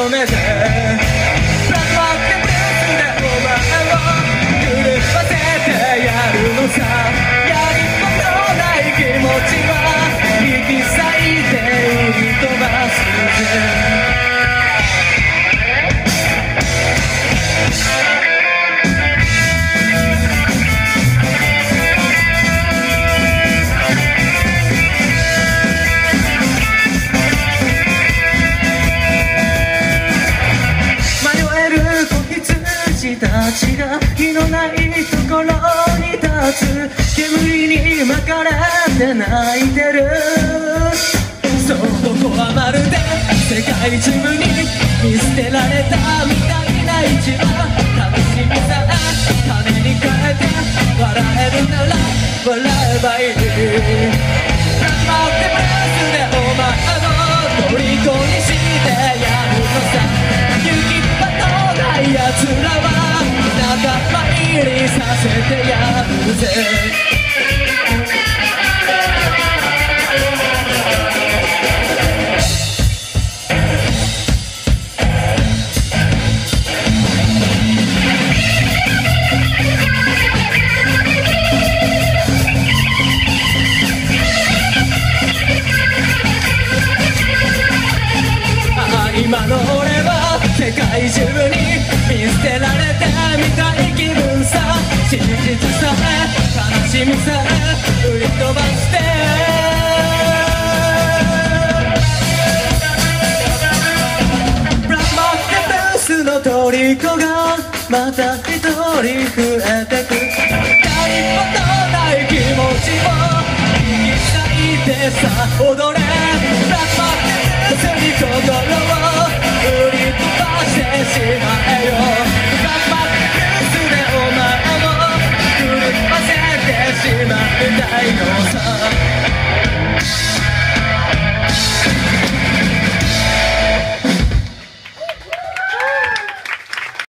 の目でブラックマークブルースでお前を狂わせてやるのさ。やり場のない気持ちは引き裂いて売り飛ばすぜ。たちが火のないところに立つ。煙に巻かれて泣いてる。そうここはまるで世界中に見捨てられたみたいな市場。楽しみさえ金に変えて笑えるなら笑えばいい。ラッマってブルースでお前を虜にしてやるのさ。行き場のない奴らは仲間入りさせてやるぜ。今の俺は世界中に見捨てられてみたい気分さ。真実さえ悲しみさえ売り飛ばしてブラックマーケットブースの虜がまた一人増えてく。やり場のない気持ちを引き裂いてさ踊れ。